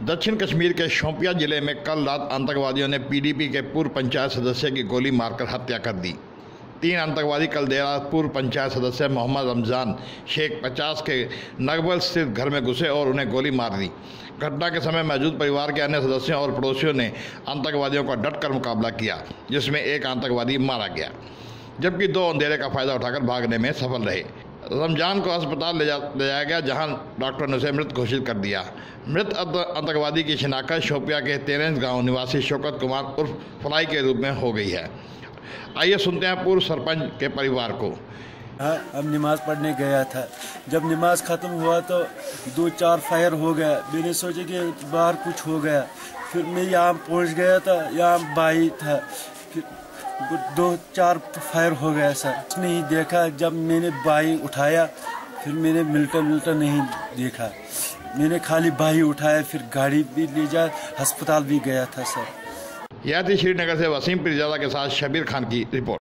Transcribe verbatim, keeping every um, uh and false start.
दक्षिण कश्मीर के शोपियां जिले में कल रात आतंकवादियों ने पीडीपी के पूर्व पंचायत सदस्य की गोली मारकर हत्या कर दी। तीन आतंकवादी कल देर रात पूर्व पंचायत सदस्य मोहम्मद रमजान शेख पचास के नगबल स्थित घर में घुसे और उन्हें गोली मार दी। घटना के समय मौजूद परिवार के अन्य सदस्यों और पड़ोसियों ने आतंकवादियों का डटकर मुकाबला किया, जिसमें एक आतंकवादी मारा गया, जबकि दो अंधेरे का फायदा उठाकर भागने में सफल रहे। रमजान को अस्पताल ले, जा, ले जाया गया, जहां डॉक्टर ने उसे मृत घोषित कर दिया। मृत आतंकवादी की शिनाख्त शोपिया के तेरेंस गांव निवासी शौकत कुमार उर्फ फलाई के रूप में हो गई है। आइए सुनते हैं पूर्व सरपंच के परिवार को। हाँ, अब नमाज पढ़ने गया था। जब नमाज ख़त्म हुआ तो दो चार फायर हो गया। मैंने सोचा कि बाहर कुछ हो गया। फिर मैं यहाँ पहुँच गया था, यहाँ भाई था, फिर दो चार फायर हो गया सर। नहीं देखा, जब मैंने भाई उठाया फिर मैंने मिल्टन मिल्टन नहीं देखा। मैंने खाली भाई उठाया, फिर गाड़ी भी ले जा, अस्पताल भी गया था सर। यह थी श्रीनगर से वसीम पिरजादा के साथ शबीर खान की रिपोर्ट।